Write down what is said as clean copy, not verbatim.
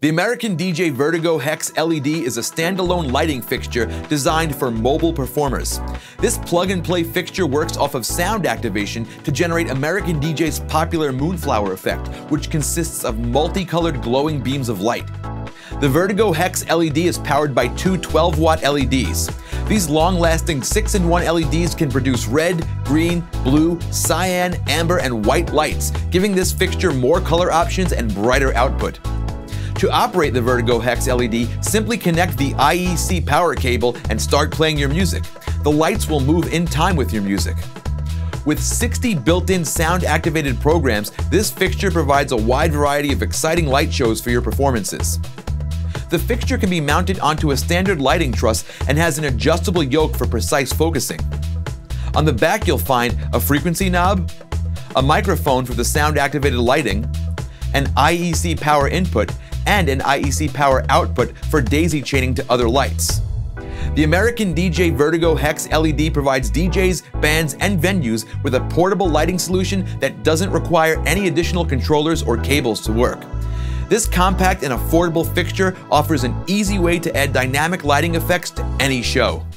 The American DJ Vertigo HEX LED is a standalone lighting fixture designed for mobile performers. This plug-and-play fixture works off of sound activation to generate American DJ's popular moonflower effect, which consists of multicolored glowing beams of light. The Vertigo HEX LED is powered by two 12-watt LEDs. These long-lasting 6-in-1 LEDs can produce red, green, blue, cyan, amber, and white lights, giving this fixture more color options and brighter output. To operate the Vertigo HEX LED, simply connect the IEC power cable and start playing your music. The lights will move in time with your music. With 60 built-in sound-activated programs, this fixture provides a wide variety of exciting light shows for your performances. The fixture can be mounted onto a standard lighting truss and has an adjustable yoke for precise focusing. On the back you'll find a frequency knob, a microphone for the sound-activated lighting, an IEC power input, and an IEC power output for daisy chaining to other lights. The American DJ Vertigo HEX LED provides DJs, bands, and venues with a portable lighting solution that doesn't require any additional controllers or cables to work. This compact and affordable fixture offers an easy way to add dynamic lighting effects to any show.